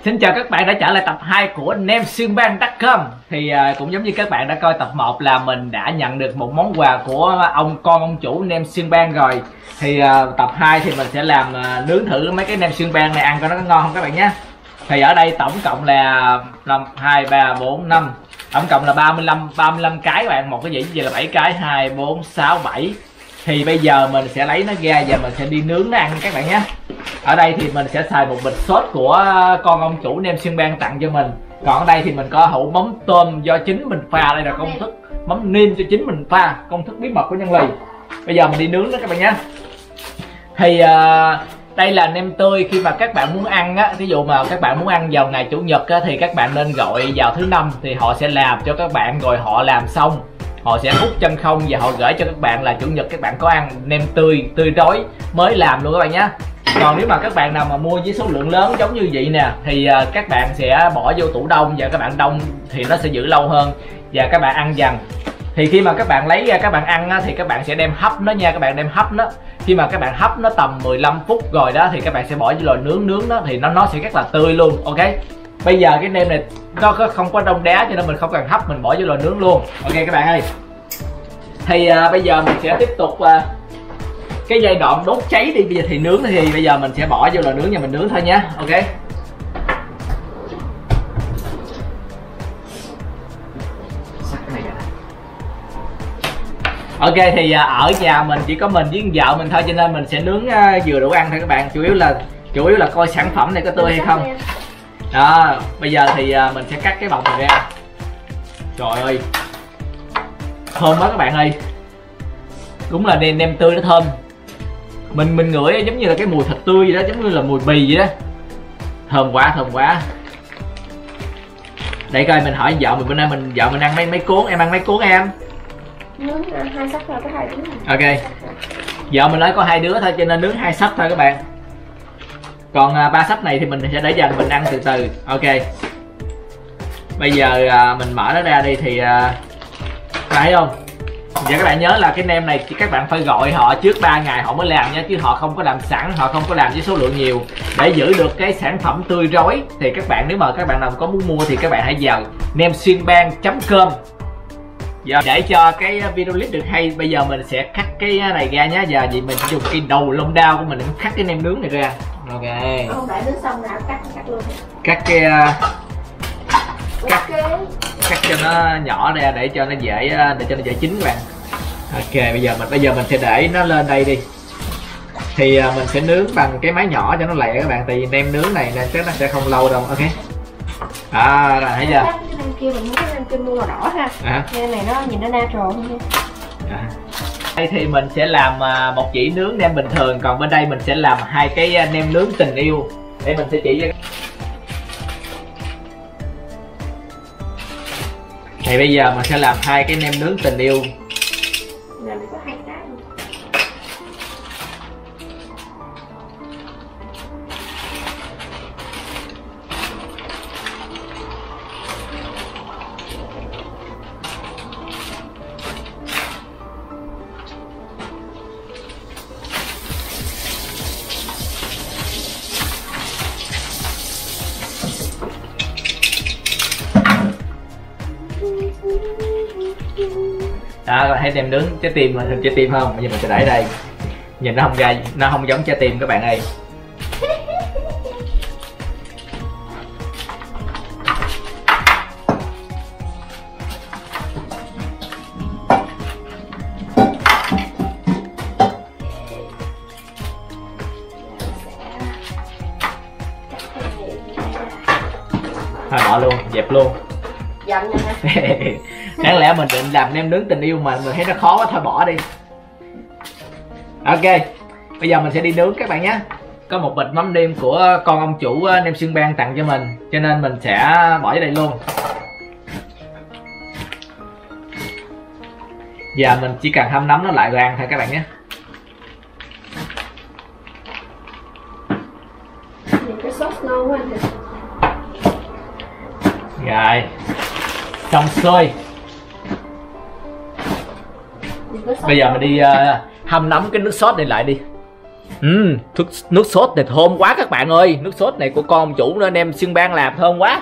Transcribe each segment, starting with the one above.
Xin chào các bạn đã trở lại tập 2 của nemxuyênbang.com. Thì cũng giống như các bạn đã coi tập 1 là mình đã nhận được một món quà của ông chủ nem xuyên bang rồi. Thì tập 2 thì mình sẽ làm nướng thử mấy cái nem xuyên bang này ăn coi nó có ngon không các bạn nhé. Thì ở đây tổng cộng là 5, 2, 3, 4, 5, tổng cộng là 35 cái các bạn. Một cái dĩa là 7 cái, 2, 4, 6, 7. Thì bây giờ mình sẽ lấy nó ra và mình sẽ đi nướng nó ăn các bạn nhé. Ở đây thì mình sẽ xài một bịch sốt của con ông chủ nem xuyên bang tặng cho mình. Còn ở đây thì mình có hũ mắm tôm do chính mình pha. Đây là công thức mắm nêm cho chính mình pha, công thức bí mật của Nhân Lì. Bây giờ mình đi nướng đó các bạn nhé. Thì đây là nem tươi. Khi mà các bạn muốn ăn á, ví dụ mà các bạn muốn ăn vào ngày chủ nhật á, thì các bạn nên gọi vào thứ Năm thì họ sẽ làm cho các bạn, rồi họ làm xong họ sẽ hút chân không và họ gửi cho các bạn là chủ nhật các bạn có ăn nem tươi rói mới làm luôn các bạn nhé. Còn nếu mà các bạn nào mà mua với số lượng lớn giống như vậy nè thì các bạn sẽ bỏ vô tủ đông và các bạn đông thì nó sẽ giữ lâu hơn và các bạn ăn dần. Thì khi mà các bạn lấy ra các bạn ăn á, thì các bạn sẽ đem hấp nó nha, các bạn đem hấp nó. Khi mà các bạn hấp nó tầm 15 phút rồi đó thì các bạn sẽ bỏ vô lò nướng đó thì nó sẽ rất là tươi luôn. Ok. Bây giờ cái nem này nó không có đông đá cho nên mình không cần hấp, mình bỏ vô lò nướng luôn. Ok các bạn ơi. Thì bây giờ mình sẽ tiếp tục cái giai đoạn đốt cháy đi. Bây giờ thì nướng thì bây giờ mình sẽ bỏ vô lò nướng và mình nướng thôi nhé. Ok. Ok thì ở nhà mình chỉ có mình với vợ mình thôi cho nên mình sẽ nướng vừa đủ ăn thôi các bạn. Chủ yếu là coi sản phẩm này có tươi hay không. Đó, bây giờ thì mình sẽ cắt cái bọc này ra. Trời ơi, thơm quá các bạn ơi. Đúng là nem tươi nó thơm. Mình ngửi giống như là cái mùi thịt tươi vậy đó, giống như là mùi bì vậy đó. Thơm quá, thơm quá. Để coi mình hỏi vợ mình, bữa nay vợ mình ăn mấy cuốn, em ăn mấy cuốn em? Nướng 2 suất thôi, có 2 đứa. Ok. Vợ mình nói có 2 đứa thôi cho nên nướng 2 suất thôi các bạn. Còn 3 suất này thì mình sẽ để dành mình ăn từ từ. Ok. Bây giờ mình mở nó ra đi thì thấy không? Và các bạn nhớ là cái nem này các bạn phải gọi họ trước 3 ngày họ mới làm nha, chứ họ không có làm sẵn, họ không có làm với số lượng nhiều. Để giữ được cái sản phẩm tươi rói thì các bạn, nếu mà các bạn nào có muốn mua thì các bạn hãy vào nemxuyênbang.com. Giờ để cho cái video clip được hay, bây giờ mình sẽ cắt cái này ra nhé. Giờ vậy mình sẽ dùng cái đầu lông đao của mình để cắt cái nem nướng này ra. Ok. Không phải nướng xong nào cắt luôn. Cắt cái cắt cho nó nhỏ ra để cho nó dễ chín các bạn. Ok, bây giờ mình sẽ để nó lên đây đi. Thì mình sẽ nướng bằng cái máy nhỏ cho nó lẹ các bạn, tại vì nem nướng này nên chắc nó sẽ không lâu đâu. Ok. Rồi thấy chưa? Cái nem kia mình muốn cái nem kia mua màu đỏ ha. Nem này nó nhìn nó natural hơn nha. Đây thì mình sẽ làm một dĩa nướng nem bình thường, còn bên đây mình sẽ làm 2 cái nem nướng tình yêu. Để mình sẽ chỉ cho. Thì bây giờ mình sẽ làm 2 cái nem nướng tình yêu. Làm có 2 cái. Đó, thấy nem nướng trái tim, hình trái tim không? Bây giờ mình sẽ để đây. Nhìn nó không giống trái tim các bạn ơi. Thôi bỏ luôn, dẹp luôn. Dặn nha. Đáng lẽ mình định làm nem nướng tình yêu mà mình thấy nó khó quá, thôi bỏ đi. Ok, bây giờ mình sẽ đi nướng các bạn nhé. Có một bịch mắm nêm của con ông chủ nem xuyên bang tặng cho mình, cho nên mình sẽ bỏ vào đây luôn. Và mình chỉ cần hâm nóng nó lại rồi ăn thôi các bạn nhé. Cái sốt ngon quá. Rồi, xong xuôi. Bây giờ mình đi hâm nóng cái nước sốt này lại đi. Nước sốt này thơm quá các bạn ơi. Nước sốt này của con ông chủ nữa, nem Xiên Bang làm thơm quá.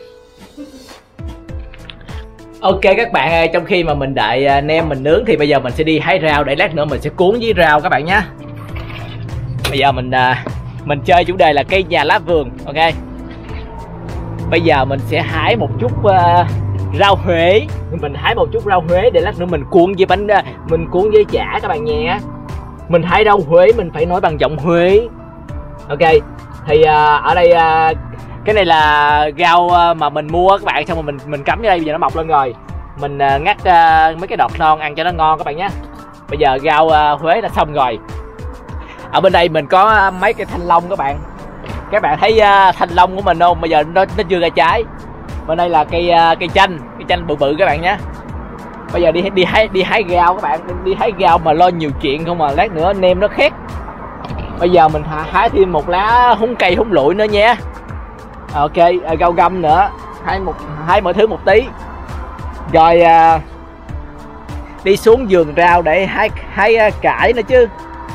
Ok các bạn ơi, trong khi mà mình đợi nem mình nướng thì bây giờ mình sẽ đi hái rau để lát nữa mình sẽ cuốn với rau các bạn nhé. Bây giờ mình chơi chủ đề là cây nhà lá vườn. Ok, bây giờ mình sẽ hái một chút rau Huế. Mình hái một chút rau Huế để lát nữa mình cuốn với mình cuốn với chả các bạn nhé. Mình hái rau Huế mình phải nói bằng giọng Huế. Ok, thì ở đây cái này là rau mà mình mua các bạn, xong rồi mình cắm vô đây, bây giờ nó mọc lên rồi. Mình ngắt mấy cái đọt non ăn cho nó ngon các bạn nhé. Bây giờ rau Huế đã xong rồi. Ở bên đây mình có mấy cây thanh long các bạn. Các bạn thấy thanh long của mình không? Bây giờ nó chưa ra trái. Bên đây là cây chanh bự bự các bạn nhé. Bây giờ đi hái rau các bạn, đi hái rau mà lo nhiều chuyện không mà lát nữa nem nó khét. Bây giờ mình hái thêm một lá húng cây húng lụi nữa nha. Ok, rau găm nữa, hái mọi thứ một tí. Rồi đi xuống vườn rau để hái cải nữa chứ.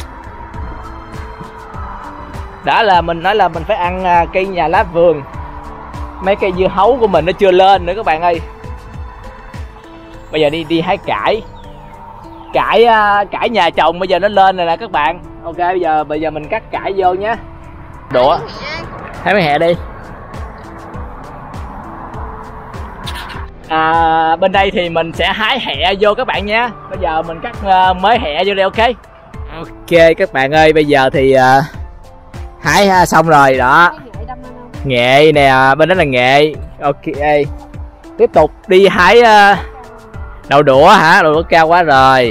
Đã là mình nói là mình phải ăn cây nhà lá vườn. Mấy cây dưa hấu của mình nó chưa lên nữa các bạn ơi. Bây giờ đi hái cải. Cải nhà chồng bây giờ nó lên rồi nè các bạn. Ok, bây giờ mình cắt cải vô nhé. Đũa. Hái mấy hẹ đi. Bên đây thì mình sẽ hái hẹ vô các bạn nhé. Bây giờ mình cắt mới hẹ vô đây. Ok. Ok các bạn ơi, bây giờ thì hái xong rồi đó. Nghệ nè, bên đó là nghệ. Ok, tiếp tục đi hái đậu đũa hả? Đậu đũa cao quá rồi.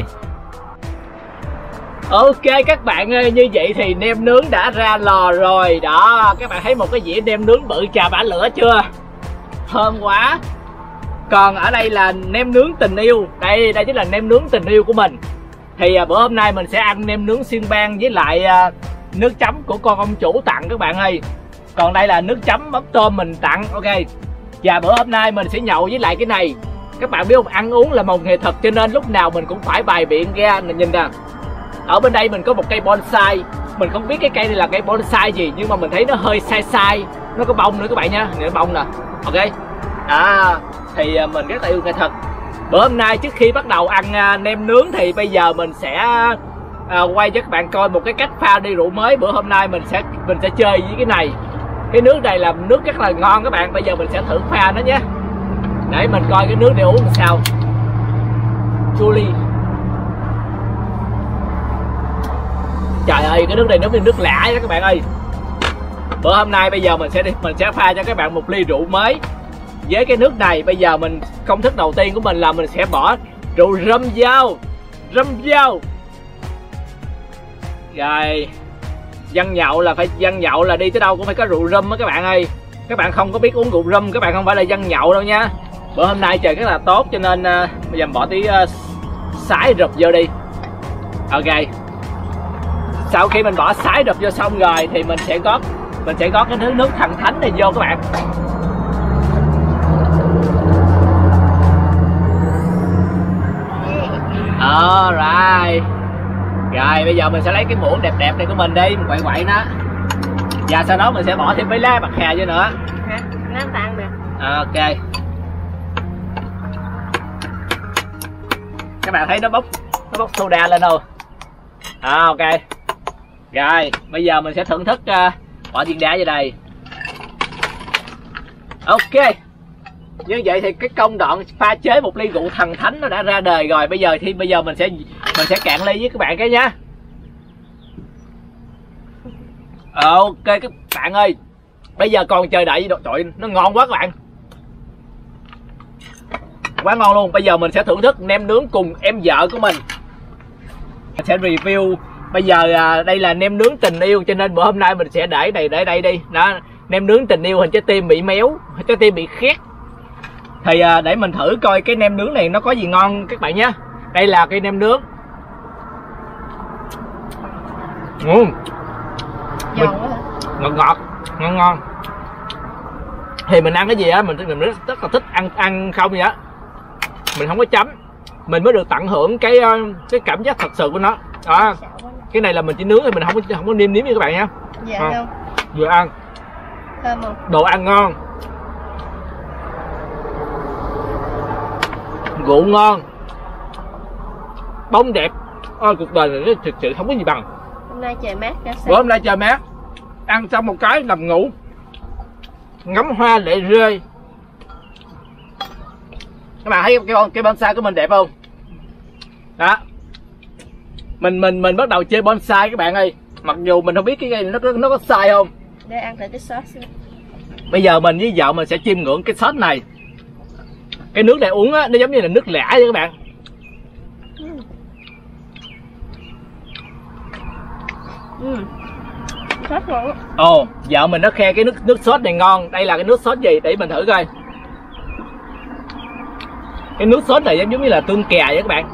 Ok các bạn ơi, như vậy thì nem nướng đã ra lò rồi. Đó, các bạn thấy một cái dĩa nem nướng bự chà bả lửa chưa? Thơm quá. Còn ở đây là nem nướng tình yêu. Đây chính là nem nướng tình yêu của mình. Thì bữa hôm nay mình sẽ ăn nem nướng Xiên Bang với lại nước chấm của con ông chủ tặng các bạn ơi. Còn đây là nước chấm mắm tôm mình tặng. Ok. Và bữa hôm nay mình sẽ nhậu với lại cái này. Các bạn biết không, ăn uống là một nghệ thuật cho nên lúc nào mình cũng phải bày biện ra. Mình nhìn nè, ở bên đây mình có một cây bonsai. Mình không biết cái cây này là cây bonsai gì, nhưng mà mình thấy nó hơi sai. Nó có bông nữa các bạn nha, nó bông nè. Ok. Thì mình rất là yêu nghệ thuật. Bữa hôm nay trước khi bắt đầu ăn nem nướng thì bây giờ mình sẽ quay cho các bạn coi một cái cách pha ly rượu mới. Bữa hôm nay mình sẽ chơi với cái này. Cái nước này là nước rất là ngon các bạn. Bây giờ mình sẽ thử pha nó nhé, để mình coi cái nước để uống làm sao. Julie. Trời ơi, cái nước này giống như nước lã đó các bạn ơi. Bữa hôm nay bây giờ mình sẽ pha cho các bạn một ly rượu mới với cái nước này. Bây giờ công thức đầu tiên của mình là mình sẽ bỏ rượu râm dâu. Rồi, dân nhậu là đi tới đâu cũng phải có rượu râm á các bạn ơi. Các bạn không có biết uống rượu râm, các bạn không phải là dân nhậu đâu nha. Bữa hôm nay trời rất là tốt cho nên bây giờ mình bỏ tí sái rụp vô đi. Ok. Sau khi mình bỏ sái rụp vô xong rồi thì mình sẽ gót cái nước thần thánh này vô các bạn. Alright. Rồi bây giờ mình sẽ lấy cái muỗng đẹp này của mình đi, mình quậy nó. Và sau đó mình sẽ bỏ thêm mấy lá bạc hà vô nữa. Hả? Nó tan được. Ok. Các bạn thấy nó bốc soda lên không? Ok. Rồi bây giờ mình sẽ thưởng thức bỏ viên đá vô đây. Ok. Như vậy thì cái công đoạn pha chế một ly rượu thần thánh nó đã ra đời rồi. Bây giờ mình sẽ cạn ly với các bạn cái nhá. Ok các bạn ơi, bây giờ còn chờ đợi trời, nó ngon quá các bạn, quá ngon luôn. Bây giờ mình sẽ thưởng thức nem nướng cùng em vợ của mình. Mình sẽ review. Bây giờ đây là nem nướng tình yêu cho nên bữa hôm nay mình sẽ để đây đi. Đó, nem nướng tình yêu hình trái tim bị méo, trái tim bị khét. Thì để mình thử coi cái nem nướng này nó có gì ngon các bạn nhé. Đây là cái nem nướng. Ngon. Thì mình ăn cái gì á mình rất là thích ăn không vậy á. Mình không có chấm, mình mới được tận hưởng cái cảm giác thật sự của nó. Đó. Cái này là mình chỉ nướng thì mình không có nêm nếm như các bạn nha. Dạ không. Vừa ăn. Thơm không? Đồ ăn ngon. Rượu ngon. Bóng đẹp. Ôi cuộc đời này nó thực sự không có gì bằng. Hôm nay trời mát ra sao? Bữa hôm nay trời mát. Ăn xong một cái nằm ngủ. Ngắm hoa lệ rơi. Các bạn thấy cái bonsai của mình đẹp không? Đó. Mình bắt đầu chơi bonsai các bạn ơi. Mặc dù mình không biết cái cây nó có sai không. Để ăn thử cái sauce. Bây giờ mình với vợ mình sẽ chiêm ngưỡng cái sốt này. Cái nước này uống á, nó giống như là nước lã vậy các bạn. Sốt ngon á. Ồ, vợ mình nó khe cái nước sốt này ngon. Đây là cái nước sốt gì để mình thử coi. Cái nước sốt này giống như là tương kè vậy các bạn.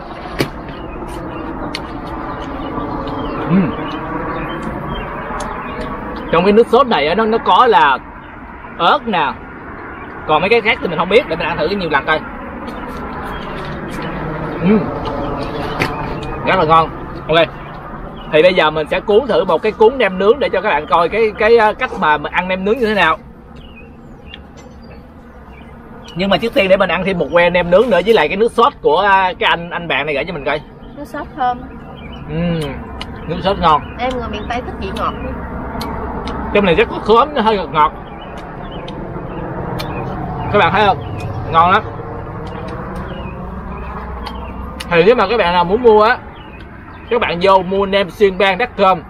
Trong cái nước sốt này nó có là ớt nè, còn mấy cái khác thì mình không biết, để mình ăn thử nhiều lần coi. Rất là ngon. Ok, thì bây giờ mình sẽ cuốn thử một cái cuốn nem nướng để cho các bạn coi cái cách mà mình ăn nem nướng như thế nào. Nhưng mà trước tiên để mình ăn thêm một que nem nướng nữa với lại cái nước sốt của cái anh bạn này gửi cho mình coi. Nước sốt thơm. Nước sốt ngon. Em người miền Tây thích vị ngọt. Trong này rất có khóm, nó hơi ngọt. Các bạn thấy không? Ngon lắm. Thì nếu mà các bạn nào muốn mua á, các bạn vô mua nemxienbang.com.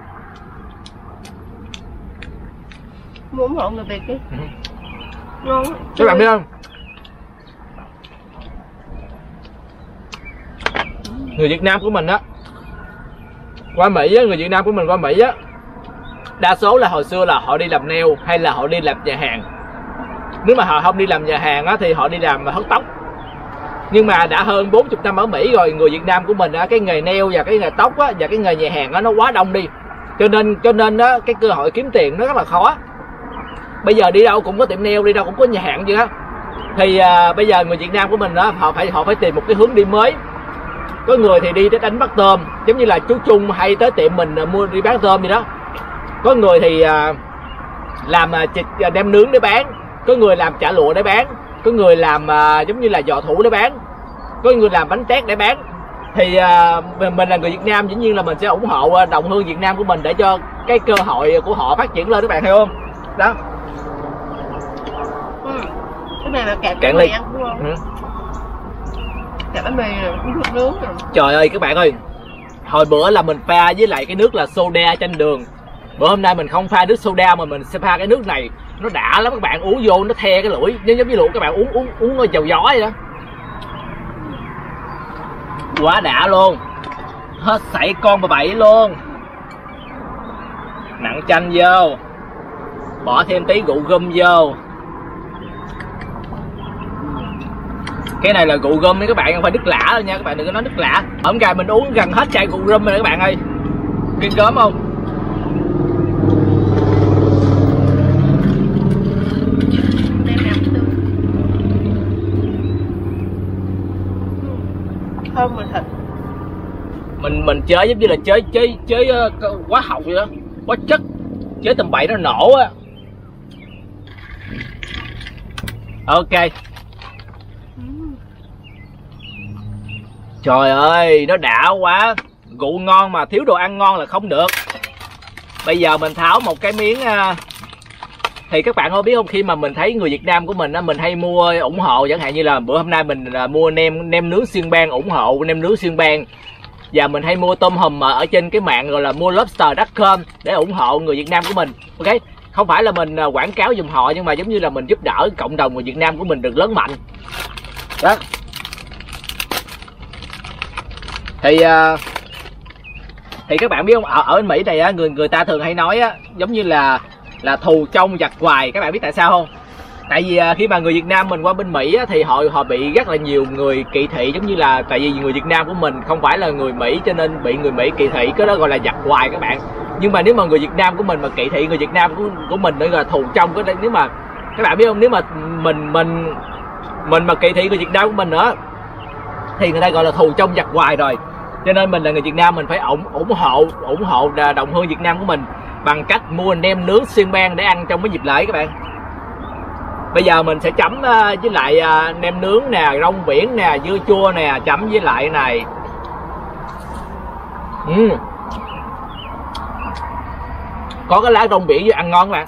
Muốn ủng hộ người Việt đi. Ngon. Các bạn biết không? Người Việt Nam của mình á, qua Mỹ á, người Việt Nam của mình qua Mỹ á, đa số là hồi xưa là họ đi làm nail hay là họ đi làm nhà hàng. Nếu mà họ không đi làm nhà hàng á, thì họ đi làm hớt tóc. Nhưng mà đã hơn 40 năm ở Mỹ rồi, người Việt Nam của mình á, cái nghề nail và cái nghề tóc á, và cái nghề nhà hàng á, nó quá đông đi. Cho nên á, cái cơ hội kiếm tiền nó rất là khó. Bây giờ đi đâu cũng có tiệm nail, đi đâu cũng có nhà hàng vậy đó. Thì bây giờ người Việt Nam của mình á, họ phải tìm một cái hướng đi mới. Có người thì đi đánh bắt tôm, giống như là chú Trung hay tới tiệm mình mua đi bán tôm gì đó. Có người thì làm đem nướng để bán, có người làm chả lụa để bán, có người làm giống như là giò thủ để bán, có người làm bánh tét để bán. Thì mình là người Việt Nam, dĩ nhiên là mình sẽ ủng hộ đồng hương Việt Nam của mình để cho cái cơ hội của họ phát triển lên, các bạn thấy không? Đó. Cái này là kẹp bánh mì ăn đúng không? Kẹp bánh mì nước nướng rồi. Trời ơi các bạn ơi, hồi bữa là mình pha với lại cái nước là soda trên đường. Bữa hôm nay mình không pha nước soda mà mình sẽ pha cái nước này. Nó đã lắm các bạn, uống vô nó the cái lưỡi, giống như các bạn uống dầu gió vậy đó. Quá đã luôn. Hết sảy con bà bảy luôn. Nặn chanh vô, bỏ thêm tí rượu rum vô. Cái này là rượu rum các bạn, không phải nước lã đâu nha, các bạn đừng có nói nước lã. Hôm nay mình uống gần hết chai rượu rum rồi các bạn ơi. Kinh gớm không? Thơm mà thịt. Mình chơi giống như là chơi quá học vậy đó, quá chất, chơi tầm bậy nó nổ á. Ok. Trời ơi, nó đã quá. Rượu ngon mà thiếu đồ ăn ngon là không được. Bây giờ mình tháo một cái miếng. Thì các bạn có biết không, khi mà mình thấy người Việt Nam của mình á, mình hay mua ủng hộ, chẳng hạn như là bữa hôm nay mình mua nem nướng Xiên Bang, ủng hộ nem nướng Xiên Bang. Và mình hay mua tôm hùm ở trên cái mạng gọi là mua lobster.com để ủng hộ người Việt Nam của mình. Ok, không phải là mình quảng cáo giùm họ, nhưng mà giống như là mình giúp đỡ cộng đồng người Việt Nam của mình được lớn mạnh đó. Thì các bạn biết không, ở bên Mỹ này á, người ta thường hay nói á, giống như là thù trong giặc ngoài. Các bạn biết tại sao không? Tại vì khi mà người Việt Nam mình qua bên Mỹ á, thì họ bị rất là nhiều người kỳ thị, giống như là tại vì người Việt Nam của mình không phải là người Mỹ cho nên bị người Mỹ kỳ thị, cái đó gọi là giặc ngoài các bạn. Nhưng mà nếu mà người Việt Nam của mình mà kỳ thị người Việt Nam của mình nữa là thù trong, cái nếu mà các bạn biết không, nếu mà mình mà kỳ thị người Việt Nam của mình nữa thì người ta gọi là thù trong giặc ngoài rồi. Cho nên mình là người Việt Nam, mình phải ủng hộ đồng hương Việt Nam của mình bằng cách mua nem nướng xiên beng để ăn trong cái dịp lễ các bạn. Bây giờ mình sẽ chấm với lại nem nướng nè, rong biển nè, dưa chua nè, chấm với lại này. Có cái lá rong biển vô ăn ngon các bạn.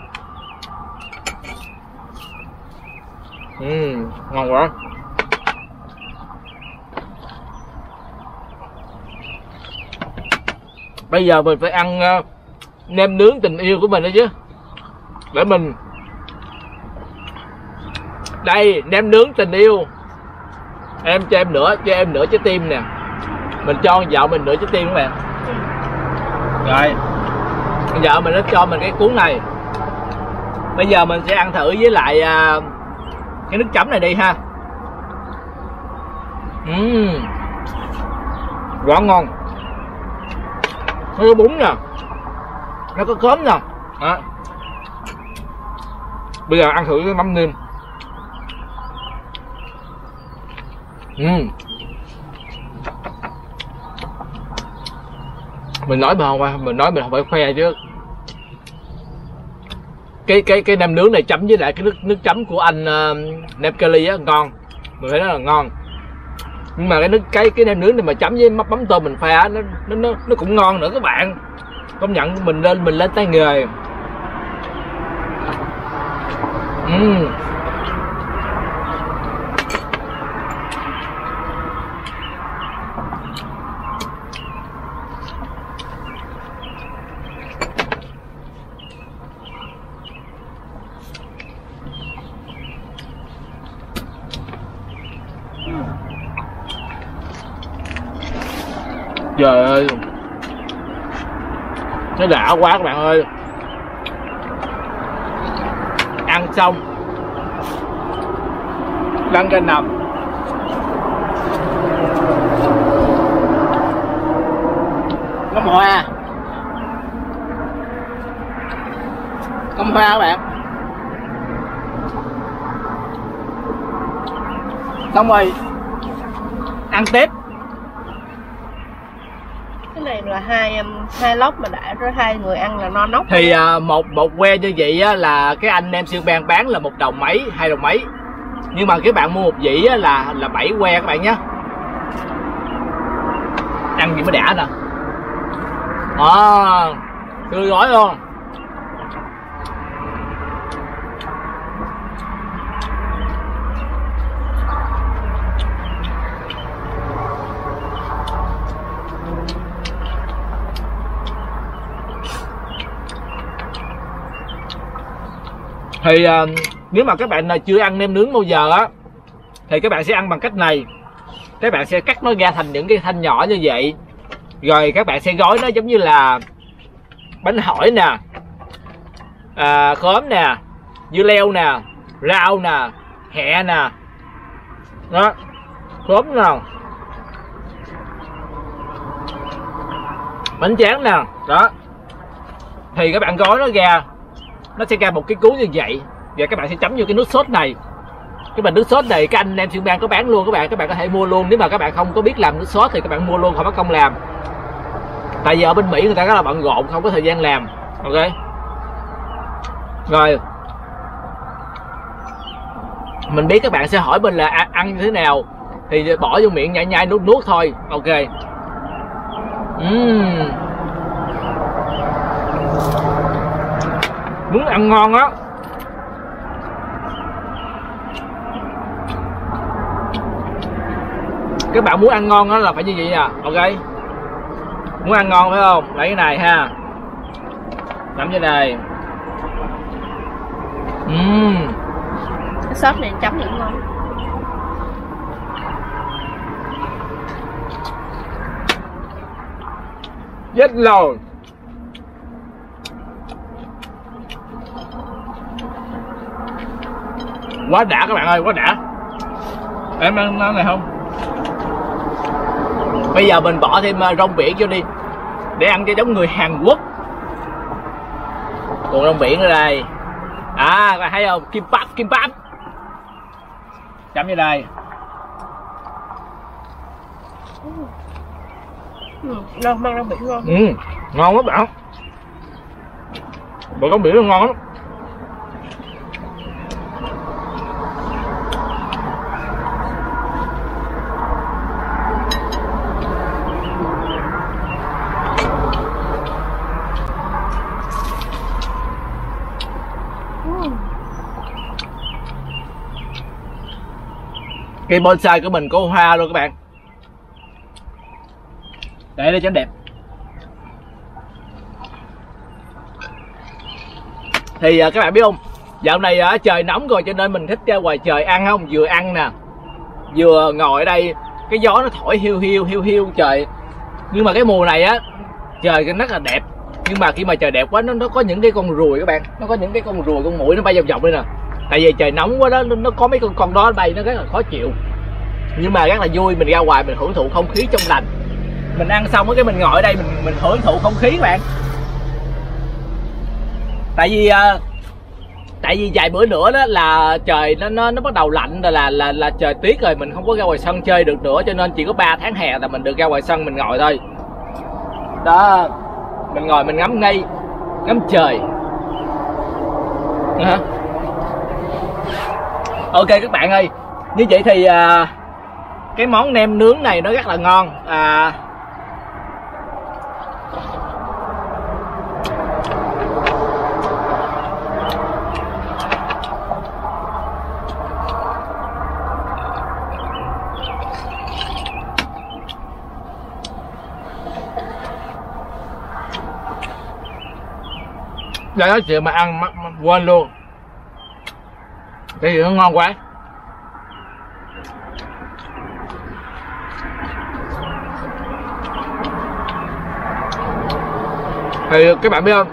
Ngon quá. Bây giờ mình phải ăn nem nướng tình yêu của mình đó chứ. Để mình đây, nem nướng tình yêu. Em cho em nửa trái tim nè. Mình cho vợ mình nửa trái tim các bạn. Rồi vợ mình nó cho mình cái cuốn này. Bây giờ mình sẽ ăn thử với lại cái nước chấm này đi ha. Quá ngon. Nó có bún nè, nó có cốm nè. Đó. Bây giờ ăn thử cái mắm nêm. Mình nói mình không phải khoe chứ. Cái nem nướng này chấm với lại cái nước chấm của anh nem Kelly á ngon. Mình thấy nó là ngon. Nhưng mà cái nem nướng này mà chấm với mắm tôm mình pha nó cũng ngon nữa các bạn. Công nhận mình lên tay nghề. Trời ơi, nó đã quá các bạn ơi. Ăn xong lăn ra nằm. Có hoa các bạn. Xong rồi ăn tiếp. Cái này là hai lốc mà đã rồi hai người ăn là no nóc. Thì một que như vậy á, là cái anh nem xiên beng bán là 1 đồng mấy, 2 đồng mấy. Nhưng mà cái bạn mua một dĩ á, là 7 que các bạn nhé. Ăn gì mới đã nè. Tươi gói luôn. Thì nếu mà các bạn chưa ăn nem nướng bao giờ á, thì các bạn sẽ ăn bằng cách này. Các bạn sẽ cắt nó ra thành những cái thanh nhỏ như vậy. Rồi các bạn sẽ gói nó giống như là bánh hỏi nè, khóm nè, dưa leo nè, rau nè, hẹ nè. Đó, khóm nào, bánh tráng nè. Đó. Thì các bạn gói nó ra, nó sẽ ra một cái cuốn như vậy. Và các bạn sẽ chấm vô cái nước sốt này. Cái bình nước sốt này cái anh nem xiên beng có bán luôn các bạn có thể mua luôn. Nếu mà các bạn không có biết làm nước sốt thì các bạn mua luôn, không có công làm. Tại vì ở bên Mỹ người ta rất là bận rộn, không có thời gian làm. Ok. Rồi mình biết các bạn sẽ hỏi mình là ăn như thế nào, thì bỏ vô miệng nhai nhai nuốt thôi. Ok. Muốn ăn ngon á, các bạn muốn ăn ngon á là phải như vậy nè. Ok. Muốn ăn ngon phải không? Lấy cái này ha, chấm cái này. Cái sốt này chấm cũng ngon. Chết rồi. Quá đã các bạn ơi, quá đã. Em ăn này không? Bây giờ mình bỏ thêm rong biển vô đi, để ăn cho giống người Hàn Quốc. Còn rong biển ở đây. Các bạn thấy không? Kim bắp. Chấm vô đây. Ngon, măng rong biển ngon. Ngon lắm bạn. Bò rong biển nó ngon lắm. Cây bonsai của mình có hoa luôn các bạn. Để đây cho đẹp. Thì các bạn biết không, dạo này trời nóng rồi cho nên mình thích ra ngoài trời ăn không, vừa ăn nè, vừa ngồi ở đây, cái gió nó thổi hiu hiu trời. Nhưng mà cái mùa này á trời rất là đẹp, nhưng mà khi mà trời đẹp quá nó có những cái con ruồi các bạn, nó có những cái con ruồi, con muỗi nó bay vòng vòng đây nè. Tại vì trời nóng quá đó, nó có mấy con đó bay nó rất là khó chịu. Nhưng mà rất là vui, mình ra ngoài mình hưởng thụ không khí trong lành. Mình ăn xong cái mình ngồi ở đây mình hưởng thụ không khí các bạn. Tại vì vài bữa nữa đó là trời nó bắt đầu lạnh rồi, là trời tuyết rồi, mình không có ra ngoài sân chơi được nữa, cho nên chỉ có 3 tháng hè là mình được ra ngoài sân mình ngồi thôi. Đó, mình ngồi mình ngắm ngay, ngắm trời. Ok các bạn ơi, như vậy thì cái món nem nướng này nó rất là ngon. Đây nói chuyện mà ăn quên luôn. Cái gì nó ngon quá. Thì các bạn biết không,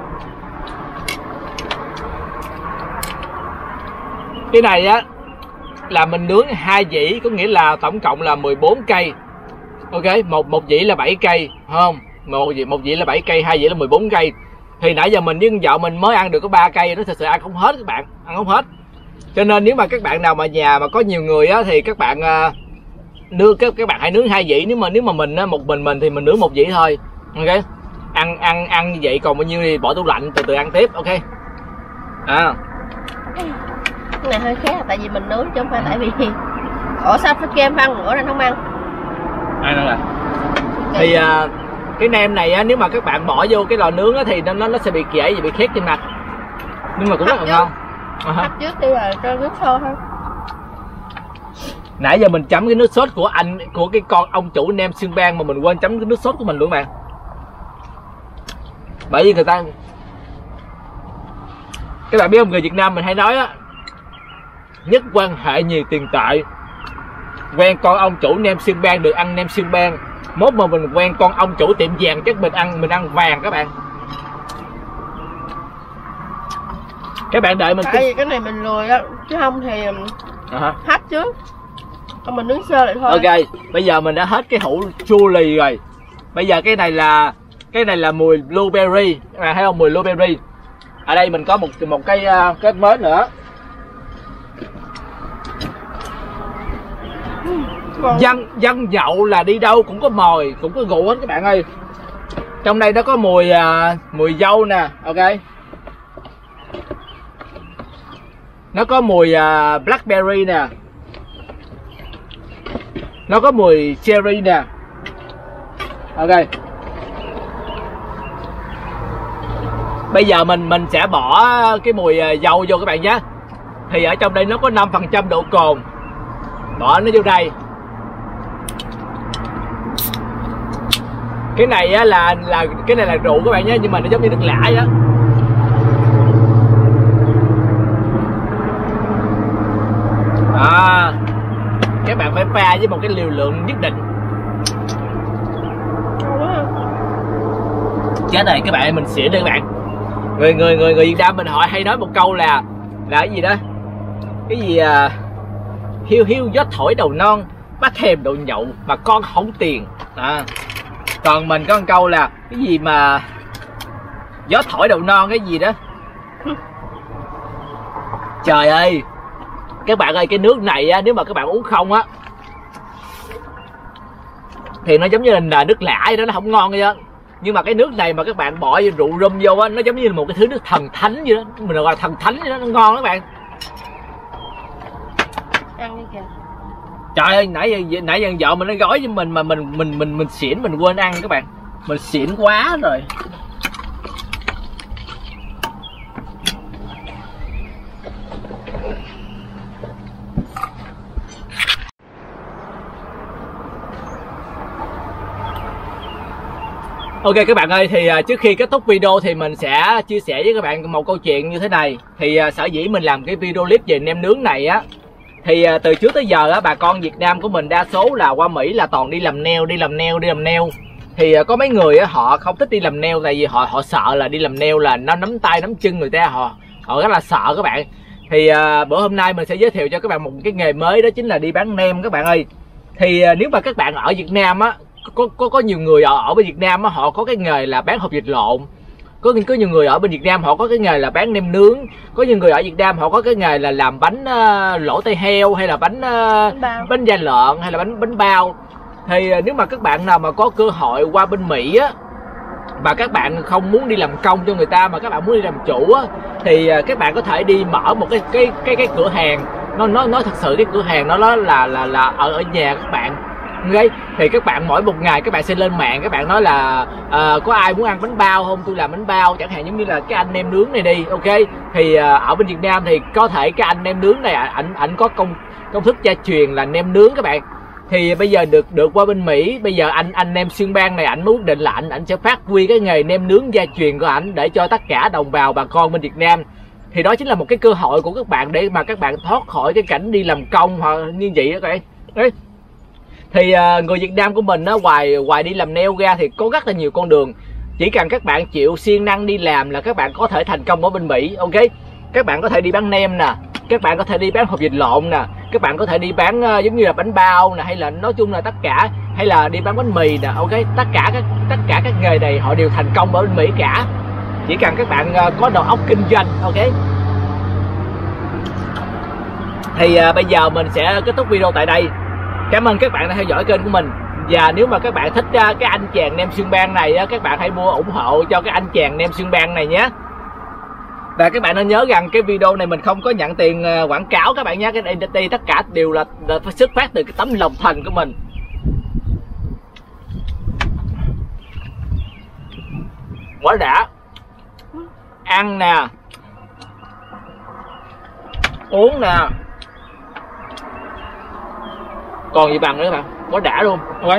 cái này á là mình nướng 2 dĩ, có nghĩa là tổng cộng là 14 cây. Ok, một dĩ là 7 cây, không? Một dĩ là 7 cây, 2 dĩ là 14 cây. Thì nãy giờ mình với vợ mình mới ăn được có 3 cây, nó thật sự ăn không hết các bạn, ăn không hết. Cho nên nếu mà các bạn nào mà nhà mà có nhiều người á thì các bạn nướng, các bạn hãy nướng 2 dĩ. Nếu mà mình á, một mình thì mình nướng 1 dĩ thôi. Ok, ăn như vậy, còn bao nhiêu thì bỏ tủ lạnh từ từ ăn tiếp. Ok. Cái này hơi khác, tại vì mình nướng chứ không phải tại vì sao phải kem ăn nữa nên không ăn. Ăn rồi. Thì cái nem này á, nếu mà các bạn bỏ vô cái lò nướng á thì nó sẽ bị kể và bị khét trên mặt, nhưng mà cũng rất là ngon. Hấp trước đi rồi cho nước sôi thôi. Nãy giờ mình chấm cái nước sốt của cái con ông chủ nem Xương Bang mà mình quên chấm cái nước sốt của mình luôn bạn. Bởi vì người ta, các bạn biết không, người Việt Nam mình hay nói á, nhất quan hệ nhiều tiền tệ. Quen con ông chủ nem Xương Bang được ăn nem Xương Bang, mốt mà mình quen con ông chủ tiệm vàng chắc mình ăn vàng các bạn. Các bạn đợi mình. Tại vì cái này mình lười á, chứ không thì hấp trước, còn mình nướng sơ lại thôi. Ok, bây giờ mình đã hết cái hũ chua lì rồi. Bây giờ cái này là mùi blueberry, các bạn thấy không, mùi blueberry. Ở đây mình có một cái kết mới nữa. Dân nhậu là đi đâu cũng có mồi, cũng có rượu hết các bạn ơi. Trong đây nó có mùi dâu nè, ok. Nó có mùi blackberry nè, nó có mùi cherry nè, ok. Bây giờ mình sẽ bỏ cái mùi dâu vô các bạn nhé. Thì ở trong đây nó có 5% độ cồn, bỏ nó vô đây. Cái này á là cái này là rượu các bạn nhé, nhưng mà nó giống như nước lã vậy đó. Các bạn phải pha với một cái liều lượng nhất định. Chết rồi các bạn, mình xỉn đây các bạn. Người Việt Nam mình họ hay nói một câu là cái gì đó, cái gì hiu hiu gió thổi đầu non, bắt thèm độ nhậu mà con không tiền. Còn mình có một câu là cái gì mà gió thổi đầu non cái gì đó. Trời ơi các bạn ơi, cái nước này á, nếu mà các bạn uống không á, thì nó giống như là nước lã vậy đó, nó không ngon vậy đó. Nhưng mà cái nước này mà các bạn bỏ rượu rum vô á, nó giống như là một cái thứ nước thần thánh vậy đó, mình gọi là thần thánh vậy đó, nó ngon đó các bạn. Ăn đi kìa. Trời ơi, nãy giờ vợ mình nó gói với mình mà mình xỉn, mình quên ăn các bạn. Mình xỉn quá rồi. Ok các bạn ơi, thì trước khi kết thúc video thì mình sẽ chia sẻ với các bạn một câu chuyện như thế này. Thì sở dĩ mình làm cái video clip về nem nướng này á, thì từ trước tới giờ á, bà con Việt Nam của mình đa số là qua Mỹ là toàn đi làm nail. Thì có mấy người á, họ không thích đi làm nail tại vì họ sợ là đi làm nail là nó nắm tay nắm chân người ta, họ rất là sợ các bạn. Thì bữa hôm nay mình sẽ giới thiệu cho các bạn một cái nghề mới, đó chính là đi bán nem các bạn ơi. Thì nếu mà các bạn ở Việt Nam á, có nhiều người ở bên Việt Nam á, họ có cái nghề là bán hộp vịt lộn. Có nhiều người ở bên Việt Nam họ có cái nghề là bán nem nướng. Có nhiều người ở Việt Nam họ có cái nghề là làm bánh lỗ tai heo, hay là bánh da lợn, hay là bánh bao. Thì nếu mà các bạn nào mà có cơ hội qua bên Mỹ á, mà các bạn không muốn đi làm công cho người ta mà các bạn muốn đi làm chủ á, thì các bạn có thể đi mở một cái cửa hàng. Nó thật sự cái cửa hàng nó là ở nhà các bạn. Okay. Thì các bạn mỗi một ngày các bạn sẽ lên mạng, các bạn nói là có ai muốn ăn bánh bao không, tôi làm bánh bao, chẳng hạn giống như là cái anh nem nướng này đi. Ok, thì ở bên Việt Nam thì có thể cái anh nem nướng này ảnh có công thức gia truyền là nem nướng các bạn. Thì bây giờ được qua bên Mỹ, bây giờ anh nem xuyên bang này ảnh quyết định là ảnh sẽ phát huy cái nghề nem nướng gia truyền của ảnh để cho tất cả đồng bào bà con bên Việt Nam. Thì đó chính là một cái cơ hội của các bạn để mà các bạn thoát khỏi cái cảnh đi làm công hoặc như vậy các bạn. Đấy. Thì người Việt Nam của mình á, ngoài đi làm nail ra thì có rất là nhiều con đường. Chỉ cần các bạn chịu siêng năng đi làm là các bạn có thể thành công ở bên Mỹ. Ok, các bạn có thể đi bán nem nè, các bạn có thể đi bán hộp vịt lộn nè, các bạn có thể đi bán giống như là bánh bao nè, hay là nói chung là tất cả, hay là đi bán bánh mì nè. Ok, tất cả các nghề này họ đều thành công ở bên Mỹ cả. Chỉ cần các bạn có đầu óc kinh doanh. Ok, thì bây giờ mình sẽ kết thúc video tại đây. Cảm ơn các bạn đã theo dõi kênh của mình. Và nếu mà các bạn thích cái anh chàng nem xuyên bang này, các bạn hãy mua ủng hộ cho cái anh chàng nem xuyên bang này nhé. Và các bạn nên nhớ rằng cái video này mình không có nhận tiền quảng cáo các bạn nhé. Cái đây tất cả đều là xuất phát từ cái tấm lòng thành của mình. Quá đã. Ăn nè, uống nè, còn gì bằng nữa các bạn, quá đã luôn. Ok,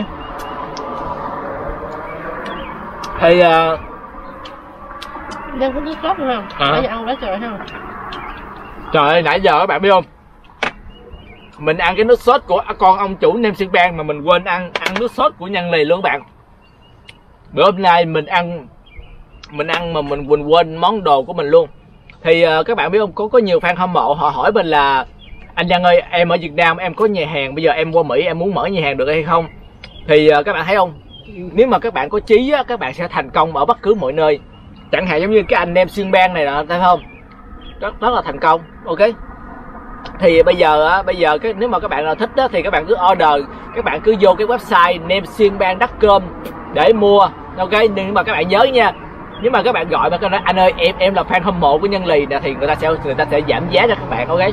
thì đang có nước sốt không? Nãy giờ ăn quá trời không? Trời ơi, nãy giờ các bạn biết không, mình ăn cái nước sốt của con ông chủ nem xuyên bang mà mình quên ăn nước sốt của Nhân Lì luôn các bạn. Bữa hôm nay mình ăn mà mình quên món đồ của mình luôn. Thì các bạn biết không, có nhiều fan hâm mộ họ hỏi mình là anh Nhân ơi, em ở Việt Nam em có nhà hàng, bây giờ em qua Mỹ em muốn mở nhà hàng được hay không? Thì các bạn thấy không, nếu mà các bạn có chí á, các bạn sẽ thành công ở bất cứ mọi nơi. Chẳng hạn giống như cái anh nem xuyên bang này là thấy không, rất là thành công. Ok, thì bây giờ nếu mà các bạn nào thích đó, thì các bạn cứ order, các bạn cứ vô cái website nemxuyênbang.com để mua. Ok, nhưng mà các bạn nhớ nha, nếu mà các bạn gọi mà các bạn nói anh ơi em là fan hâm mộ của Nhân Lì nè, thì người ta sẽ giảm giá cho các bạn. Ok.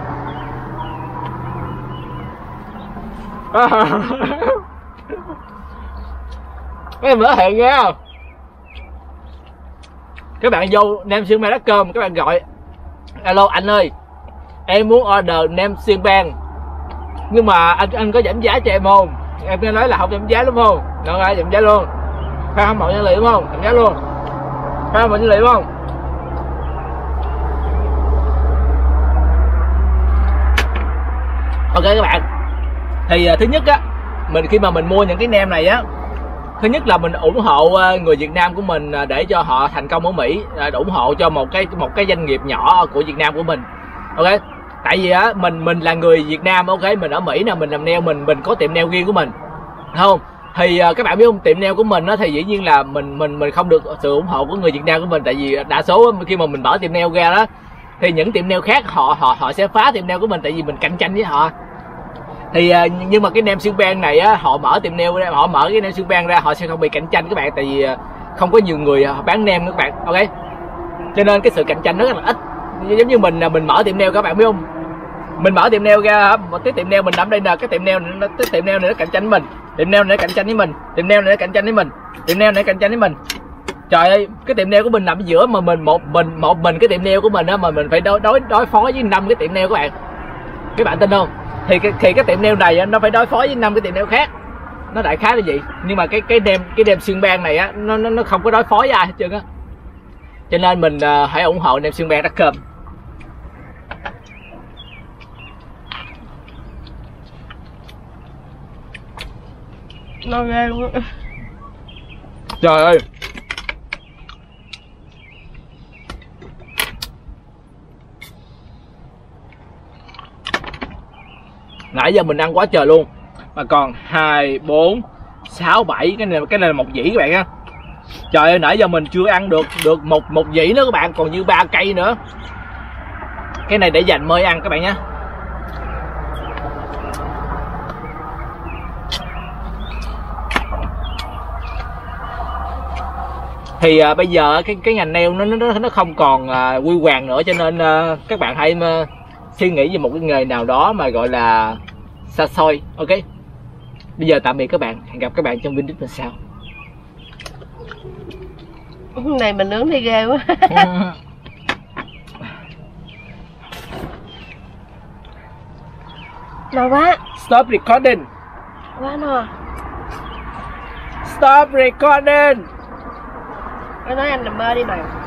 Cái mở hẹn nha. Các bạn vô nemxuyênbang.com, các bạn gọi alo anh ơi em muốn order nem xuyên bang, nhưng mà anh có giảm giá cho em không? Em nghe nói là không giảm giá đúng không? Được rồi, giảm giá luôn. Fan hâm mộ Nhân Lì đúng không? Giảm giá luôn. Fan hâm mộ Nhân Lì đúng không? Ok các bạn, thì thứ nhất á, khi mà mình mua những cái nem này á, thứ nhất là mình ủng hộ người Việt Nam của mình để cho họ thành công ở Mỹ, ủng hộ cho một cái doanh nghiệp nhỏ của Việt Nam của mình. Ok, tại vì á mình là người Việt Nam. Ok, mình ở Mỹ nè, mình làm nail, mình có tiệm nail riêng của mình, không? Thì các bạn biết không, tiệm nail của mình á thì dĩ nhiên là mình không được sự ủng hộ của người Việt Nam của mình, tại vì đa số khi mà mình mở tiệm nail ra đó thì những tiệm nail khác họ sẽ phá tiệm nail của mình, tại vì mình cạnh tranh với họ. Thì nhưng mà cái nem xương beng này á, họ mở tiệm nail ra, họ mở cái nem xương beng ra, họ sẽ không bị cạnh tranh các bạn, tại vì không có nhiều người bán nem các bạn, ok, cho nên cái sự cạnh tranh rất là ít. Giống như mình mở tiệm nail các bạn biết không, mình mở tiệm nail ra một cái tiệm nail mình nằm đây nè, cái tiệm nail này nó cạnh tranh với mình, tiệm nail này nó cạnh tranh với mình, tiệm nail này nó cạnh tranh với mình, tiệm nail này nó cạnh tranh với mình. Trời ơi, cái tiệm nail của mình nằm ở giữa mà mình một mình cái tiệm nail của mình á mà mình phải đối phó với 5 cái tiệm nail các bạn tin không? Thì cái tiệm nail này nó phải đối phó với 5 cái tiệm nail khác, nó đại khái là gì. Nhưng mà cái nem xương beng này á, nó không có đối phó với ai hết trơn á, cho nên mình hãy ủng hộ nem xương beng.com. Nó ghê luôn á. Trời ơi, nãy giờ mình ăn quá trời luôn, mà còn 2, 4, 6, 7 cái này là một dĩ các bạn á. Trời ơi, nãy giờ mình chưa ăn được một dĩ nữa các bạn, còn như 3 cây nữa. Cái này để dành mời ăn các bạn nhé. Thì bây giờ cái ngành nail nó không còn quy hoàng nữa, cho nên các bạn hãy suy nghĩ về một cái nghề nào đó mà gọi là xa xôi, ok. Bây giờ tạm biệt các bạn, hẹn gặp các bạn trong video lần sau. Này mình nướng thì ghê quá. No quá. Stop recording. Quá no. Stop recording. Nói anh nằm mơ đi mà.